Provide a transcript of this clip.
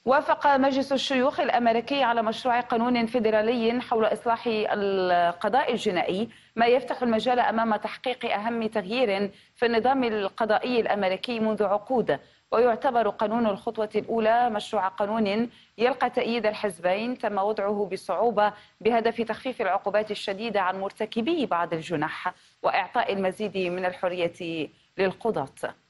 وافق مجلس الشيوخ الأمريكي على مشروع قانون فيدرالي حول إصلاح القضاء الجنائي، ما يفتح المجال أمام تحقيق أهم تغيير في النظام القضائي الأمريكي منذ عقود. ويعتبر قانون الخطوة الأولى مشروع قانون يلقى تأييد الحزبين تم وضعه بصعوبة بهدف تخفيف العقوبات الشديدة عن مرتكبي بعض الجنح وإعطاء المزيد من الحرية للقضاة.